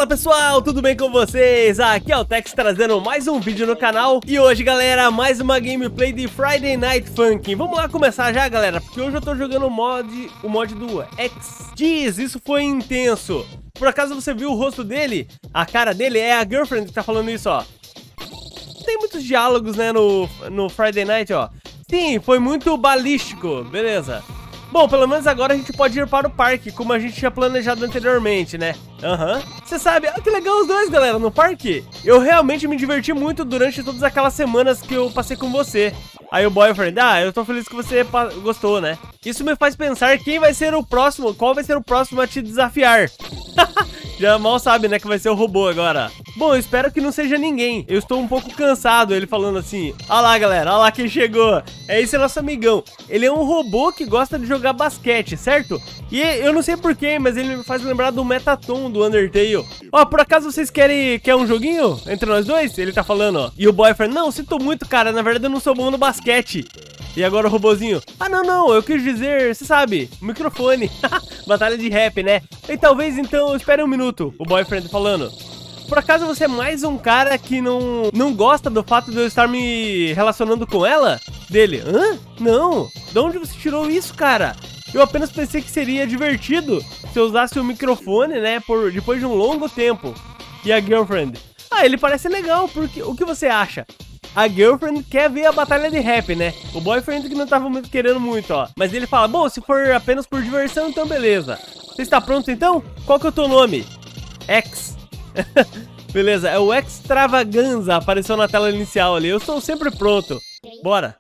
Fala pessoal, tudo bem com vocês? Aqui é o Tex trazendo mais um vídeo no canal. E hoje galera, mais uma gameplay de Friday Night Funkin'. Vamos lá começar já galera, porque hoje eu tô jogando o mod do X. Diz, isso foi intenso. Por acaso você viu o rosto dele? A cara dele é a girlfriend que tá falando isso, ó. Tem muitos diálogos, né, no Friday Night, ó. Sim, foi muito balístico, beleza. Bom, pelo menos agora a gente pode ir para o parque, como a gente tinha planejado anteriormente, né? Você sabe, que legal os dois, galera, no parque. Eu realmente me diverti muito durante todas aquelas semanas que eu passei com você. Aí o boyfriend, eu tô feliz que você gostou, né? Isso me faz pensar quem vai ser o próximo, qual vai ser o próximo a te desafiar. Já mal sabe, né, que vai ser o robô agora. Bom, eu espero que não seja ninguém. Eu estou um pouco cansado, ele falando assim. Olha lá, galera, olha lá quem chegou. Esse nosso amigão. Ele é um robô que gosta de jogar basquete, certo? E eu não sei porquê, mas ele me faz lembrar do Mettaton do Undertale. Ó, por acaso vocês querem um joguinho entre nós dois? Ele tá falando, ó. E o boyfriend, não, sinto muito, cara. Na verdade eu não sou bom no basquete. E agora o robozinho, não, eu quis dizer, você sabe, microfone. Batalha de rap, né? E talvez então, espere um minuto, o boyfriend falando. Por acaso você é mais um cara que não gosta do fato de eu estar me relacionando com ela? Dele, não, de onde você tirou isso, cara? Eu apenas pensei que seria divertido se eu usasse o microfone, né, depois de um longo tempo. E a girlfriend, ele parece legal, porque o que você acha? A girlfriend quer ver a batalha de rap, né? O boyfriend que não tava muito querendo muito, ó. Mas ele fala, bom, se for apenas por diversão, então beleza. Você está pronto então? Qual que é o teu nome? X. Beleza, é o Extravaganza, apareceu na tela inicial ali. Eu estou sempre pronto. Bora.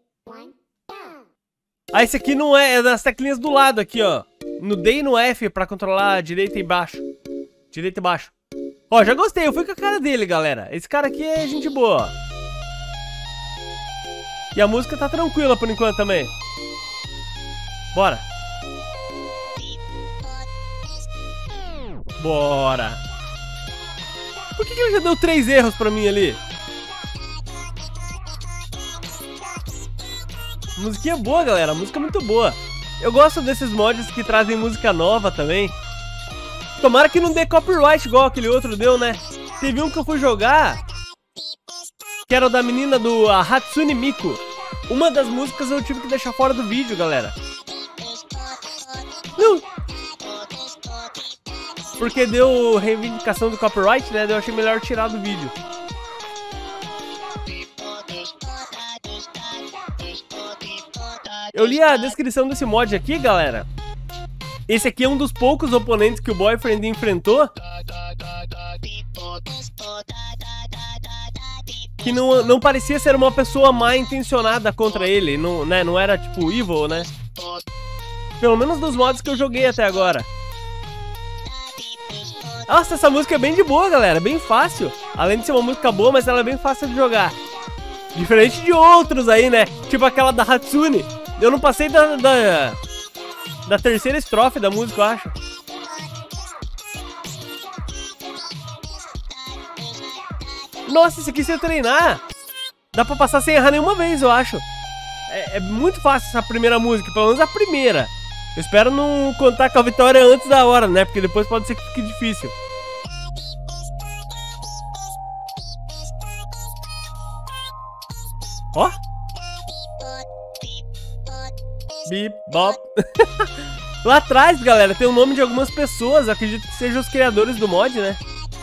Esse aqui não é das teclinhas do lado aqui, ó. No D e no F pra controlar a direita e baixo. Direita e baixo. Ó, já gostei, eu fui com a cara dele, galera. Esse cara aqui é gente boa, ó. E a música tá tranquila por enquanto também. Bora. Bora. Por que ele já deu 3 erros pra mim ali? Musiquinha boa, galera. Música muito boa. Eu gosto desses mods que trazem música nova também. Tomara que não dê copyright igual aquele outro deu, né? Teve um que eu fui jogar que era o da menina do Hatsune Miku. Uma das músicas eu tive que deixar fora do vídeo, galera. Não. Porque deu reivindicação do copyright, né? Eu achei melhor tirar do vídeo. Eu li a descrição desse mod aqui, galera. Esse aqui é um dos poucos oponentes que o boyfriend enfrentou que não parecia ser uma pessoa mal intencionada contra ele, não era tipo evil, né? Pelo menos dos mods que eu joguei até agora. Nossa, essa música é bem de boa, galera, bem fácil. Além de ser uma música boa, mas ela é bem fácil de jogar. Diferente de outros aí, né? Tipo aquela da Hatsune. Eu não passei da terceira estrofe da música, eu acho. Nossa, esse aqui se eu treinar dá pra passar sem errar nenhuma vez, eu acho. É muito fácil essa primeira música, pelo menos a primeira. Eu espero não contar com a vitória antes da hora, né? Porque depois pode ser que fique difícil. Ó. Bip, bop. Lá atrás, galera, tem o nome de algumas pessoas. Acredito que sejam os criadores do mod, né?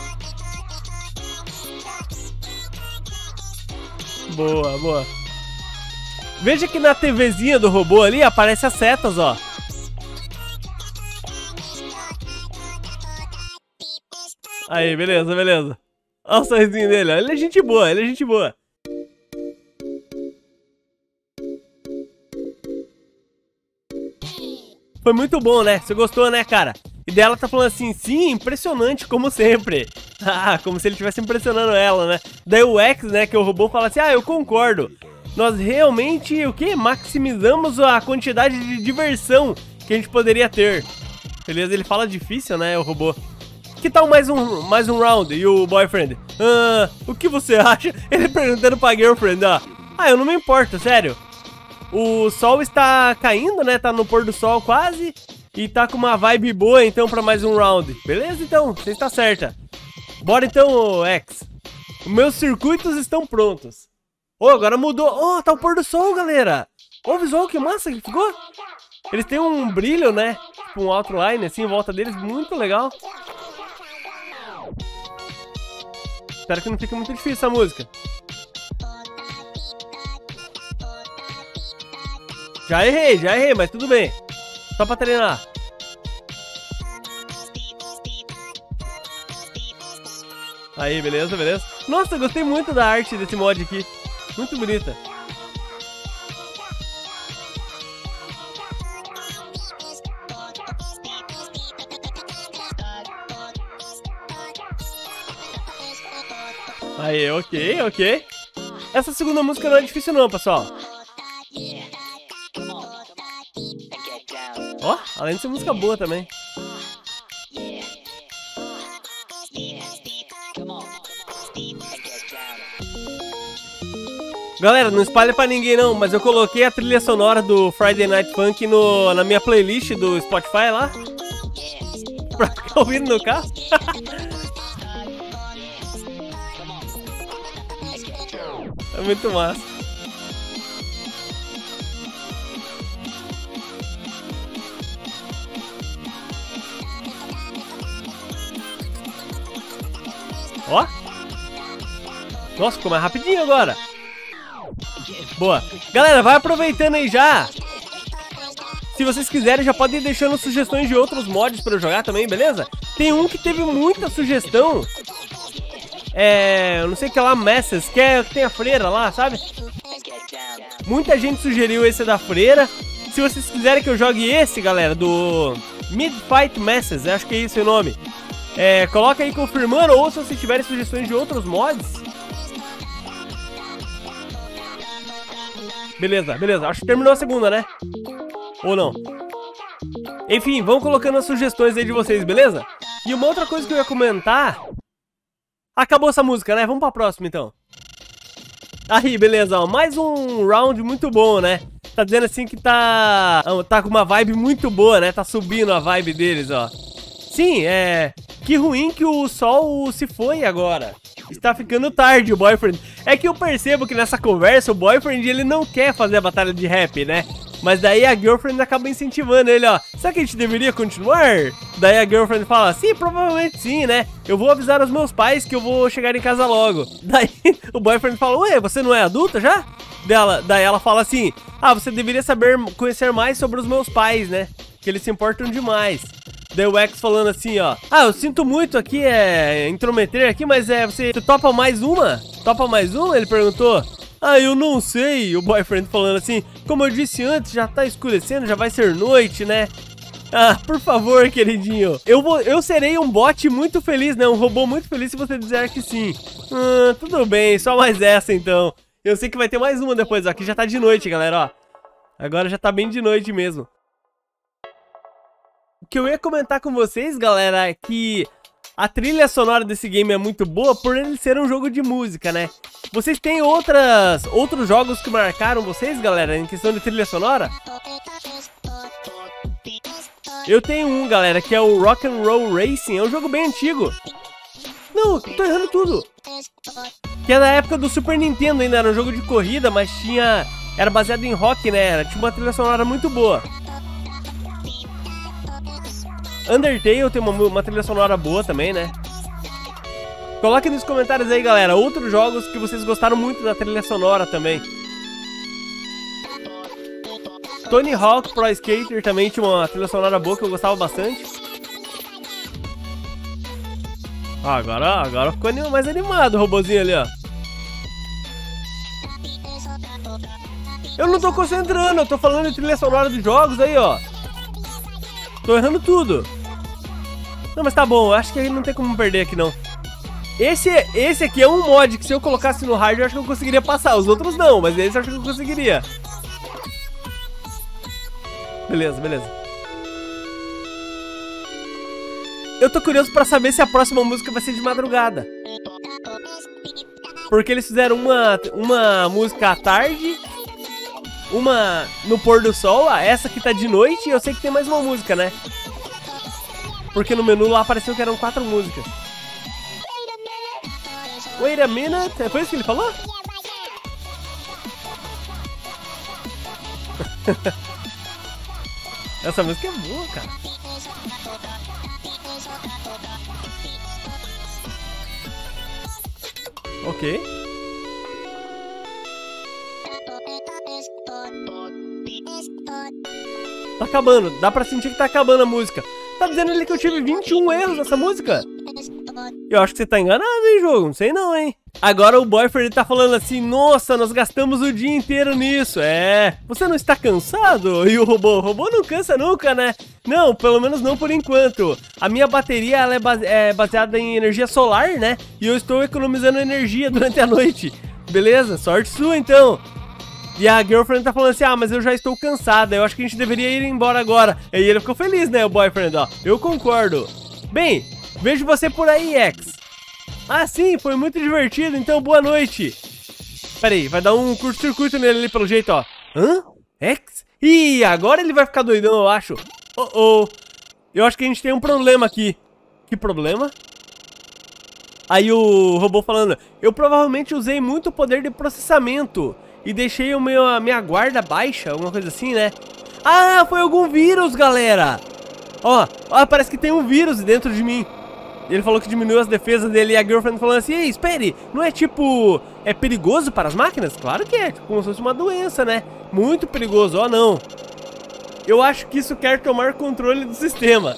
Boa, boa. Veja que na TVzinha do robô ali aparece as setas, ó. Aí, beleza, beleza. Olha o sorrisinho dele, ó. Ele é gente boa, ele é gente boa. Foi muito bom, né? Você gostou, né, cara? E dela tá falando assim, sim, impressionante, como sempre. Como se ele estivesse impressionando ela, né? Daí o X, né, que é o robô, fala assim, eu concordo. Nós realmente, o quê? Maximizamos a quantidade de diversão que a gente poderia ter. Beleza, ele fala difícil, né, o robô. Que tal mais um round? E o boyfriend? O que você acha? Ele perguntando pra girlfriend, ó. Eu não me importo, sério. O sol está caindo, né? Tá no pôr do sol quase. E tá com uma vibe boa, então, pra mais um round. Beleza, então? Você está certa. Bora então, X. Os meus circuitos estão prontos. Oh, agora mudou. Oh, tá o pôr do sol, galera. Oh, o visual, que massa que ficou. Eles têm um brilho, né? Tipo um outline assim em volta deles. Muito legal. Espero que não fique muito difícil essa música. Já errei, mas tudo bem. Só pra treinar. Aí, beleza, beleza. Nossa, eu gostei muito da arte desse mod aqui. Muito bonita. Aí, ok. Essa segunda música não é difícil não, pessoal. Ó, além de ser música boa também. Galera, não espalha pra ninguém não, mas eu coloquei a trilha sonora do Friday Night Funk na minha playlist do Spotify lá. Pra ficar ouvindo no carro. É muito massa. Ó. Nossa, ficou mais rapidinho agora. Boa. Galera, vai aproveitando aí já. Se vocês quiserem, já podem ir deixando sugestões de outros mods pra eu jogar também, beleza? Tem um que teve muita sugestão. Eu não sei o que lá, Messes, que tem a freira lá, sabe? Muita gente sugeriu esse da freira. Se vocês quiserem que eu jogue esse, galera, do Mid-Fight Messes, acho que é esse o nome. Coloca aí confirmando, ou se vocês tiverem sugestões de outros mods. Beleza. Acho que terminou a segunda, né? Ou não? Enfim, vão colocando as sugestões aí de vocês, beleza? E uma outra coisa que eu ia comentar... Acabou essa música, né? Vamos pra próxima, então. Aí, beleza, ó. Mais um round muito bom, né? Tá dizendo assim que tá com uma vibe muito boa, né? Tá subindo a vibe deles, ó. Sim, que ruim que o sol se foi agora. Está ficando tarde o boyfriend. É que eu percebo que nessa conversa o boyfriend ele não quer fazer a batalha de rap, né? Mas daí a girlfriend acaba incentivando ele, ó. Será que a gente deveria continuar? Daí a girlfriend fala, sim, provavelmente sim, né? Eu vou avisar os meus pais que eu vou chegar em casa logo. Daí o boyfriend fala, ué, você não é adulta já? Daí ela fala assim, você deveria conhecer mais sobre os meus pais, né? Que eles se importam demais. Daí o X falando assim, ó. Eu sinto muito aqui, intrometer aqui, mas você topa mais uma? Topa mais uma? Ele perguntou. Eu não sei, o boyfriend falando assim, como eu disse antes, já tá escurecendo, já vai ser noite, né? Por favor, queridinho, eu serei um bot muito feliz, né? Um robô muito feliz se você dizer que sim. Tudo bem, só mais essa então. Eu sei que vai ter mais uma depois, ó, aqui já tá de noite, galera, ó. Agora já tá bem de noite mesmo. O que eu ia comentar com vocês, galera, é que a trilha sonora desse game é muito boa por ele ser um jogo de música, né? Vocês têm outros jogos que marcaram vocês, galera, em questão de trilha sonora? Eu tenho um, galera, que é o Rock'n'Roll Racing. É um jogo bem antigo. Não, tô errando tudo. Que é da época do Super Nintendo ainda. Era um jogo de corrida, mas era baseado em rock, né? Tinha uma trilha sonora muito boa. Undertale tem uma trilha sonora boa também, né? Coloquem nos comentários aí, galera, outros jogos que vocês gostaram muito da trilha sonora também. Tony Hawk Pro Skater também tinha uma trilha sonora boa que eu gostava bastante. Agora ficou mais animado o robozinho ali, ó. Eu não tô concentrando, eu tô falando de trilha sonora dos jogos aí, ó. Tô errando tudo. Não, mas tá bom, eu acho que aí não tem como perder aqui, não. Esse aqui é um mod que se eu colocasse no hard eu acho que eu conseguiria passar. Os outros não, mas esse eu acho que eu conseguiria. Beleza. Eu tô curioso pra saber se a próxima música vai ser de madrugada. Porque eles fizeram uma música à tarde, uma no pôr do sol, essa que tá de noite, e eu sei que tem mais uma música, né? Porque no menu lá apareceu que eram 4 músicas. Wait a minute. Foi isso que ele falou? Essa música é boa, cara. Ok. Tá acabando, dá pra sentir que tá acabando a música. Tá dizendo ali que eu tive 21 erros nessa música? Eu acho que você tá enganado, hein, jogo? Não sei não, hein? Agora o boyfriend tá falando assim, nossa, nós gastamos o dia inteiro nisso. É, você não está cansado? E o robô não cansa nunca, né? Não, pelo menos não por enquanto. A minha bateria, ela é baseada em energia solar, né? E eu estou economizando energia durante a noite. Beleza? Sorte sua, então. E a girlfriend tá falando assim, ah, mas eu já estou cansada, eu acho que a gente deveria ir embora agora. E aí ele ficou feliz, né, o boyfriend, ó. Eu concordo. Bem, vejo você por aí, X. Ah, sim, foi muito divertido, então boa noite. Pera aí, vai dar um curto-circuito nele ali pelo jeito, ó. Hã? X? Ih, agora ele vai ficar doidão, eu acho. Eu acho que a gente tem um problema aqui. Que problema? Aí o robô falando, eu provavelmente usei muito poder de processamento e deixei a minha guarda baixa, alguma coisa assim, né? Ah, foi algum vírus, galera. Ó, parece que tem um vírus dentro de mim. Ele falou que diminuiu as defesas dele e a girlfriend falando assim, ei, espere, não é tipo, é perigoso para as máquinas? Claro que é, como se fosse uma doença, né? Muito perigoso, ó não. Eu acho que isso quer tomar controle do sistema.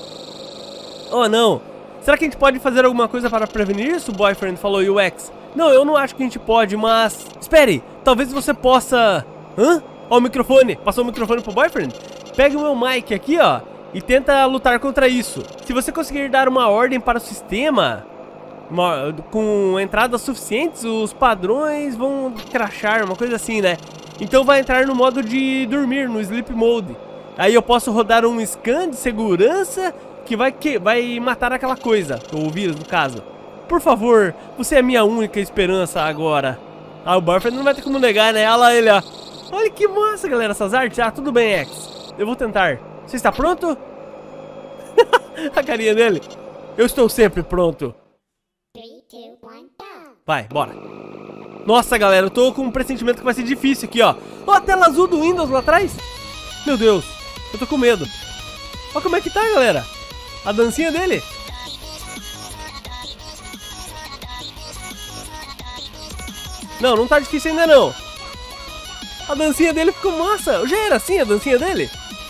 Oh não, será que a gente pode fazer alguma coisa para prevenir isso? O boyfriend falou e o X. Não, eu não acho que a gente pode, mas... Espere, talvez você possa... Hã? Ó o microfone, passou o microfone pro boyfriend? Pega o meu mic aqui, ó, e tenta lutar contra isso. Se você conseguir dar uma ordem para o sistema, com entradas suficientes, os padrões vão crashar, uma coisa assim, né? Então vai entrar no modo de dormir, no sleep mode. Aí eu posso rodar um scan de segurança que vai matar aquela coisa, o vírus no caso. Por favor, você é a minha única esperança agora. Ah, o boyfriend não vai ter como negar, né? Olha lá ele, ó. Olha que massa, galera, essas artes. Ah, tudo bem, X. Eu vou tentar. Você está pronto? A carinha dele. Eu estou sempre pronto. 3, 2, 1, go! Vai, bora. Nossa, galera, eu tô com um pressentimento que vai ser difícil aqui, ó. Ó, a tela azul do Windows lá atrás. Meu Deus, eu tô com medo. Ó como é que tá, galera. A dancinha dele. Não, não tá difícil ainda não. A dancinha dele ficou massa. Já era assim a dancinha dele?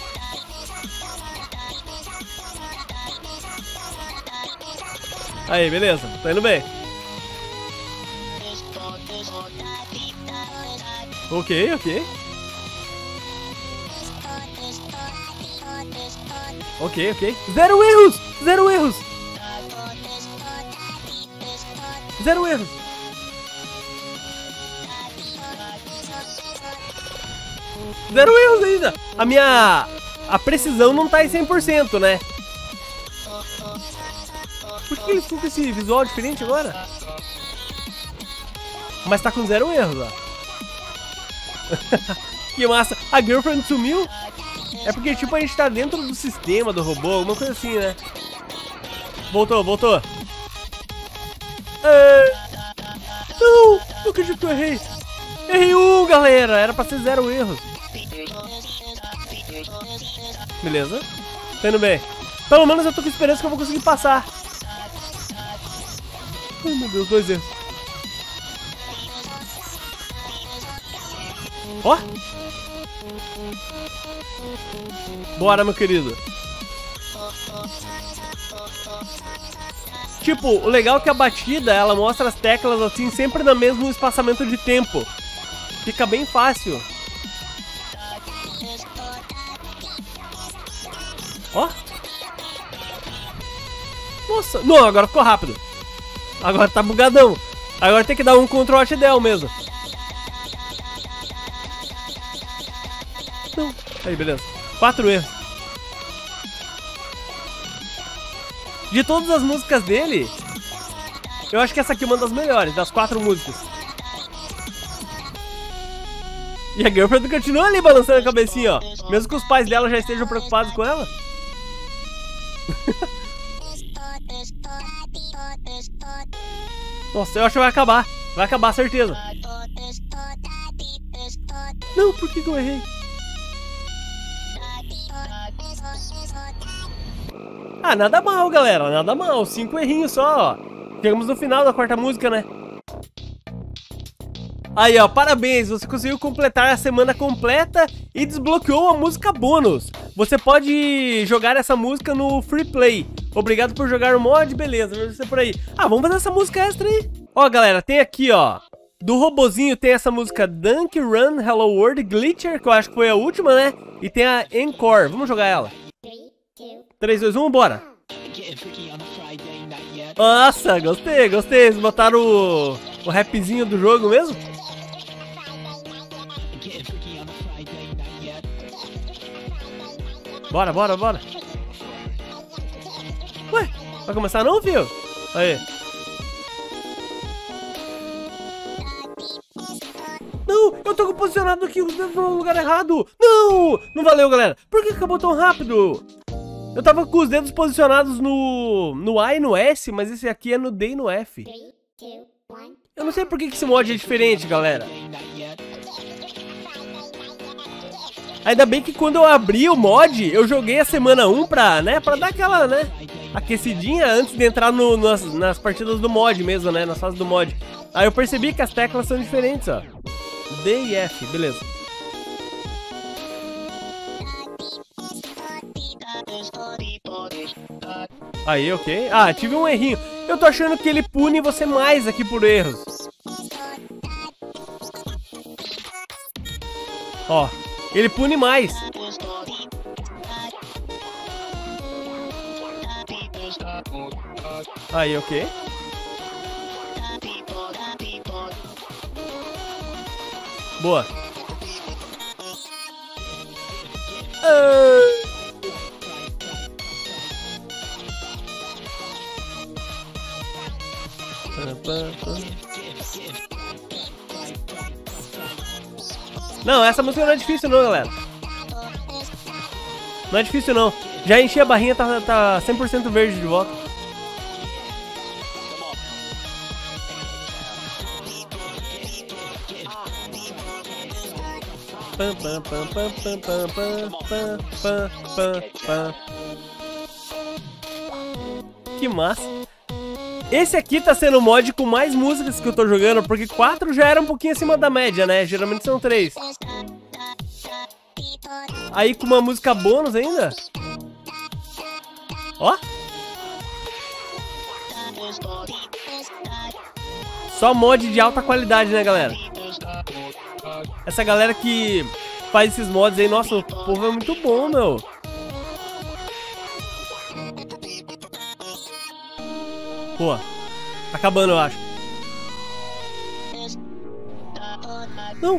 Aí, beleza. Tá indo bem. Ok, ok. Ok, ok. Zero erros! Zero erros! Zero erros! Zero erros ainda! A precisão não tá em 100%, né? Por que eles ficam com esse visual diferente agora? Mas tá com zero erros, ó. Que massa! A girlfriend sumiu? É porque, tipo, a gente tá dentro do sistema do robô, alguma coisa assim, né? Voltou, voltou. Não! Não acredito que eu errei. Errei um, galera! Era pra ser zero erros. Beleza. Tá indo bem. Pelo menos eu tô com esperança que eu vou conseguir passar. Ai, meu Deus, 2 erros. Ó! Bora, meu querido. Tipo, o legal é que a batida, ela mostra as teclas assim, sempre no mesmo espaçamento de tempo. Fica bem fácil. Ó. Nossa, não, agora ficou rápido. Agora tá bugadão. Agora tem que dar um Ctrl Alt Del mesmo. Não. Aí, beleza. 4 erros. De todas as músicas dele, eu acho que essa aqui é uma das melhores, das 4 músicas. E a girlfriend continua ali balançando a cabecinha, ó. Mesmo que os pais dela já estejam preocupados com ela. Nossa, eu acho que vai acabar. Vai acabar, certeza. Não, por que eu errei? Ah, nada mal, galera. Nada mal. 5 errinhos só, ó. Chegamos no final da quarta música, né? Aí, ó, parabéns, você conseguiu completar a semana completa e desbloqueou a música bônus. Você pode jogar essa música no Free Play. Obrigado por jogar o mod, beleza, vai ser por aí. Ah, vamos fazer essa música extra aí. Ó, galera, tem aqui, ó, do robozinho tem essa música Dunk Run Hello World Glitcher, que eu acho que foi a última, né? E tem a Encore, vamos jogar ela. 3, 2, 1, bora. Nossa, gostei, gostei. Eles botaram o rapzinho do jogo mesmo? Bora, bora, bora. Ué, vai começar não, filho? Aí. Não, eu tô posicionado aqui no lugar errado. Não, não valeu, galera. Por que acabou tão rápido? Eu tava com os dedos posicionados no A e no S, mas esse aqui é no D e no F. Eu não sei por que esse mod é diferente, galera. Ainda bem que quando eu abri o mod, eu joguei a semana 1 pra dar aquela, né, aquecidinha antes de entrar nas partidas do mod mesmo, né, nas fases do mod. Aí eu percebi que as teclas são diferentes, ó. D e F, beleza. Aí, ok. Ah, tive um errinho. Eu tô achando que ele pune você mais aqui por erros. Ó, ele pune mais. Aí, ok. Boa. Não, essa música não é difícil não, galera. Não é difícil não. Já enchi a barrinha, tá 100% verde de volta. Que massa. Esse aqui tá sendo o mod com mais músicas que eu tô jogando, porque 4 já era um pouquinho acima da média, né? Geralmente são 3. Aí com uma música bônus ainda. Ó. Só mod de alta qualidade, né, galera? Essa galera que faz esses mods aí, nossa, o povo é muito bom, meu. Pô, tá acabando, eu acho. Não.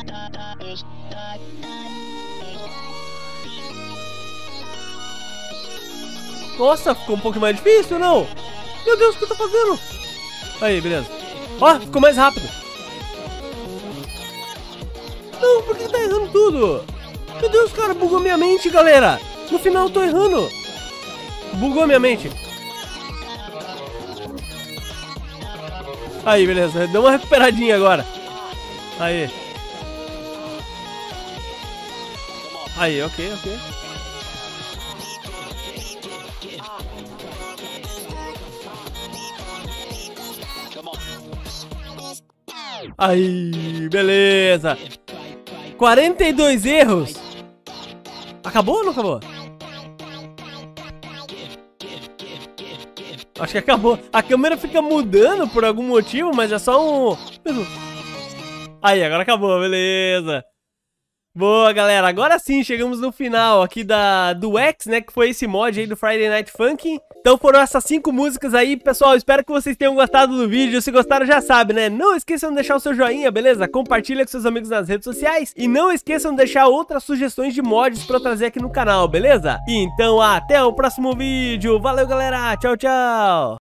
Nossa, ficou um pouco mais difícil, não? Meu Deus, o que eu tô fazendo? Aí, beleza. Ó, ficou mais rápido. Não, por que tá errando tudo? Meu Deus, cara, bugou minha mente, galera. No final eu tô errando. Bugou minha mente. Aí, beleza. Deu uma recuperadinha agora. Aí. Aí, ok, ok. Aí, beleza. 42 erros. Acabou ou não acabou? Acho que acabou. A câmera fica mudando por algum motivo, mas é só um... Aí, agora acabou, beleza. Boa, galera. Agora sim, chegamos no final aqui do X, né? Que foi esse mod aí do Friday Night Funkin'. Então foram essas 5 músicas aí, pessoal. Espero que vocês tenham gostado do vídeo. Se gostaram, já sabe, né? Não esqueçam de deixar o seu joinha, beleza? Compartilha com seus amigos nas redes sociais. E não esqueçam de deixar outras sugestões de mods pra eu trazer aqui no canal, beleza? Então, até o próximo vídeo. Valeu, galera. Tchau, tchau.